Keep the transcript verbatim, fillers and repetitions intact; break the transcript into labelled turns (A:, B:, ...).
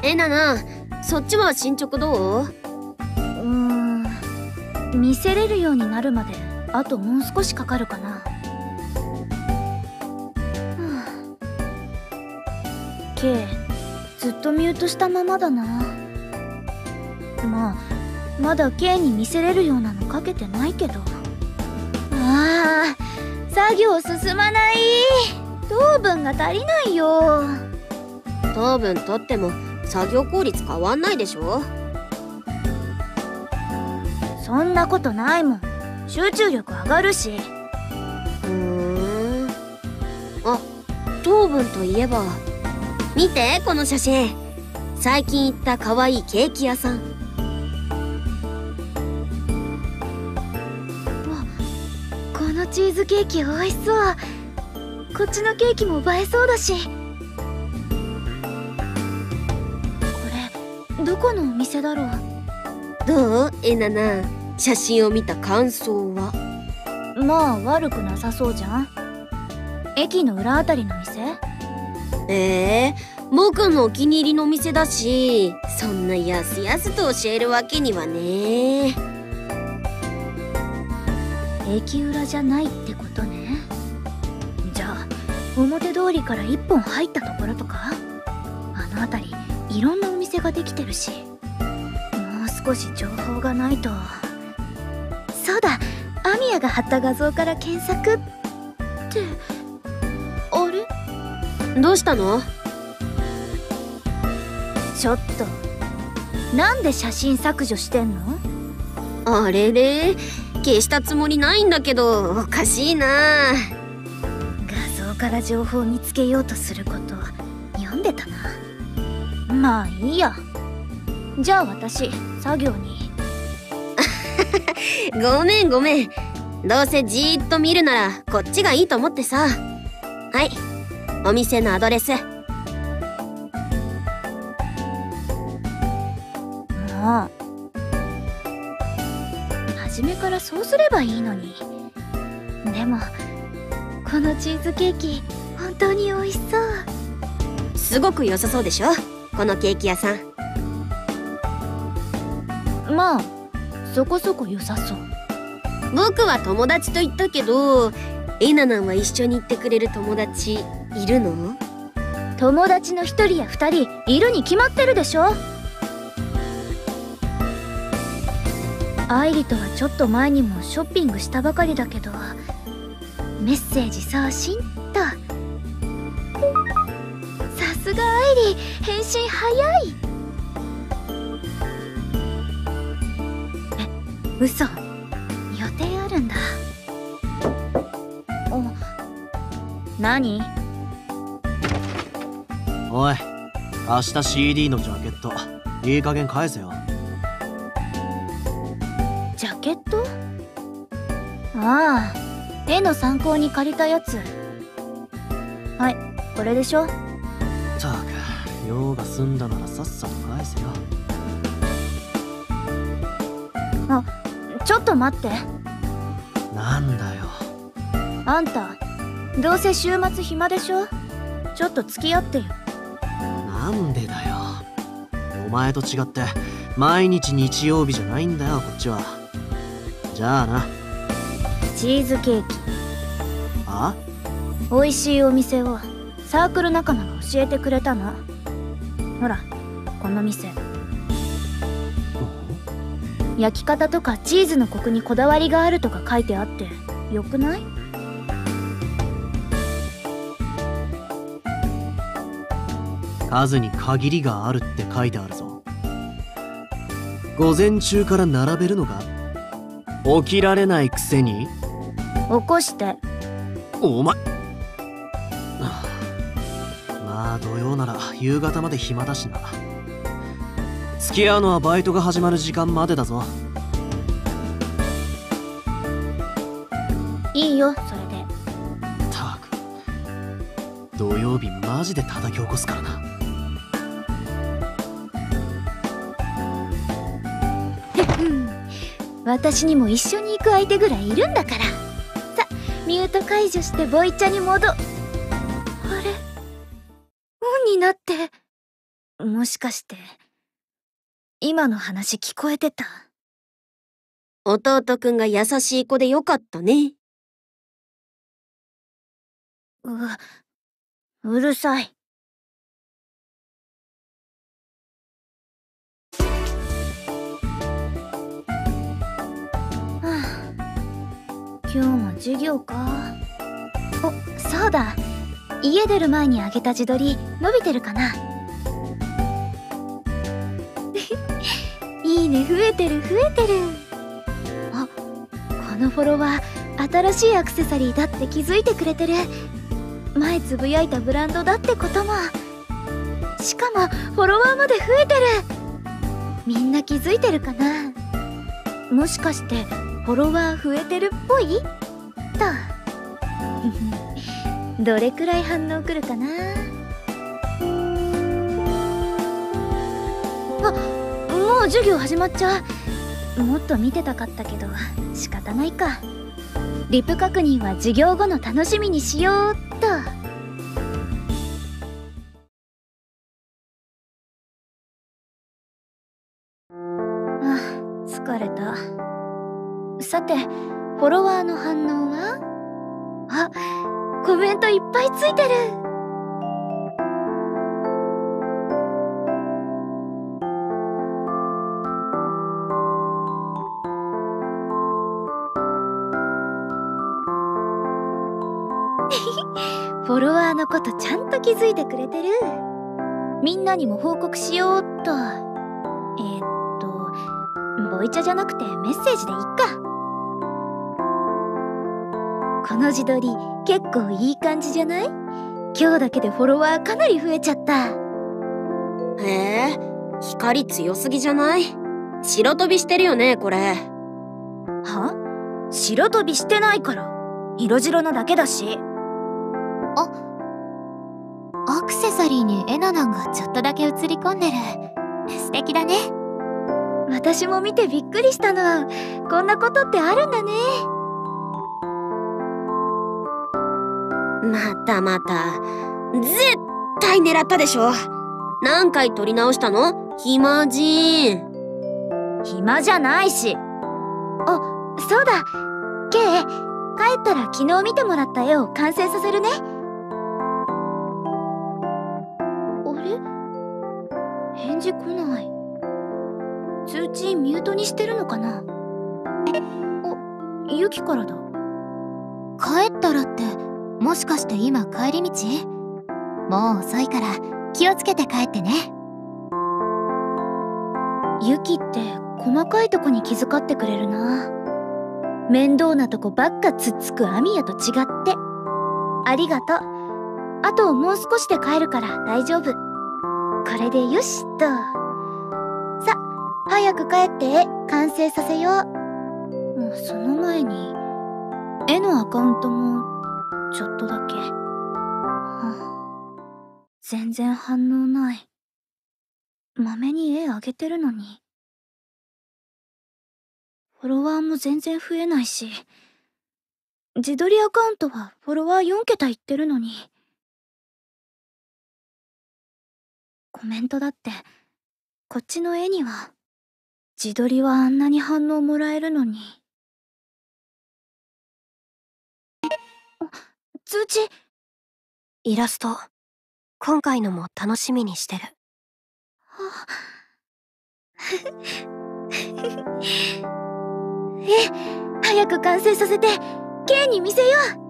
A: えなな、そっちは進捗どう？
B: うーん、見せれるようになるまであともう少しかかるかな。はあ、K、ずっとミュートしたままだな。まあまだ K に見せれるようなのかけてないけど。ああ、作業進まない。糖分が足りないよ。
A: 糖分取っても作業効率変わんないでしょ。
B: そんなことないもん。集中力上がるし。
A: ふーん。あ、糖分といえば見てこの写真。最近行った可愛いケーキ屋さん。
B: わ、このチーズケーキ美味しそう。こっちのケーキも映えそうだし。これどこのお店だろう。
A: どうえなな、写真を見た感想は？
B: まあ悪くなさそうじゃん。駅の裏あたりの店？
A: ええー、僕のお気に入りの店だし、そんなやすやすと教えるわけにはね。
B: 駅裏じゃないってことね。じゃあ表通りから一本入ったところとか？あの辺りいろんなお店ができてるし、もう少し情報がないと。そうだ、アミヤが貼った画像から検索って。あれ？
A: どうしたの？
B: ちょっと、なんで写真削除してんの？
A: あれれ、消したつもりないんだけど、おかしいな。
B: 画像から情報を見つけようとすること読んでたな。まあいいや。じゃあ私作業に。
A: ごめんごめん。どうせじーっと見るならこっちがいいと思ってさ。はい、お店のアドレス。
B: もう初めからそうすればいいのに。でもこのチーズケーキ本当に美味しそう。
A: すごく良さそうでしょ、このケーキ屋さん。
B: まあそこそこ良さそう。
A: 僕は友達と言ったけど、えななは一緒に行ってくれる友達いるの？
B: 友達の一人や二人いるに決まってるでしょ。愛理とはちょっと前にもショッピングしたばかりだけど、メッセージ送信と。さすが愛理、返信早い。え、嘘？予定あるんだ。お、何？
C: おい、明日 シーディー のジャケットいい加減返せよ。
B: ジャケット？ああ、絵の参考に借りたやつ。はい、これでしょ。
C: ったく、用が済んだならさっさと返せよ。
B: あ、ちょっと待って。
C: なんだよ。
B: あんたどうせ週末暇でしょ。ちょっと付き合ってよ。
C: なんでだよ。お前と違って毎日日曜日じゃないんだよ、こっちは。じゃあな。
B: チーズケーキ。
C: あ？
B: 美味しいお店をサークル仲間が教えてくれたの。ほらこの店。焼き方とかチーズのコクにこだわりがあるとか書いてあってよくない？
C: 数に限りがあるって書いてあるぞ。午前中から並べるのか？起きられないくせに？
B: 起こして。
C: お前まあ土曜なら夕方まで暇だしな。付き合うのはバイトが始まる時間までだぞ。
B: いいよそれで。
C: ったく、土曜日マジで叩き起こすからな。
B: 私にも一緒に行く相手ぐらいいるんだから。さ、ミュート解除してボイチャに戻。あれ？オンになって。 もしかして、今の話聞こえてた？
A: 弟くんが優しい子でよかったね。
B: う、うるさい。はあ、今日も授業か。お、そうだ。家出る前にあげた自撮り伸びてるかな？いいね、増えてる増えてる。あ、このフォロワー新しいアクセサリーだって気づいてくれてる。前つぶやいたブランドだってことも。しかもフォロワーまで増えてる。みんな気づいてるかな？もしかしてフォロワー増えてるっぽい？とどれくらい反応くるかな。あ、もう授業始まっちゃう。もっと見てたかったけど仕方ないか。リプ確認は授業後の楽しみにしようっと。あ、疲れた。さて、フォロワーの反応は？あ、コメントいっぱいついてる。フォロワーのことちゃんと気づいてくれてる。みんなにも報告しようっと。えー、っとボイチャじゃなくてメッセージでいっか。この自撮り結構いい感じじゃない？今日だけでフォロワーかなり増えちゃった。
A: へえ、光強すぎじゃない？白飛びしてるよね、これ。
B: は？白飛びしてないから。色白なだけだし。
D: あ、アクセサリーにエナナンがちょっとだけ映り込んでる。素敵だね。
B: 私も見てびっくりしたの。こんなことってあるんだね。
A: またまた。絶対狙ったでしょ。何回撮り直したの？暇人。
B: 暇じゃないし。あ、そうだ。ケイ、帰ったら昨日見てもらった絵を完成させるね。返事来ない。通知ミュートにしてるのかな。お、ユキからだ。
D: 帰ったらって、もしかして今帰り道？もう遅いから気をつけて帰ってね。
B: ユキって細かいとこに気遣ってくれるな。面倒なとこばっかつっつくアミヤと違って。ありがとう。あともう少しで帰るから大丈夫。これでよしっと。さ、早く帰って絵完成させよう。もうその前に絵のアカウントもちょっとだけ。はあ、全然反応ない。まめに絵あげてるのに。フォロワーも全然増えないし、自撮りアカウントはフォロワーよんけたいってるのに。コメントだってこっちの絵には自撮りはあんなに反応もらえるのに。通知。
D: イラスト今回のも楽しみにしてる。
B: え、早く完成させてケイに見せよう。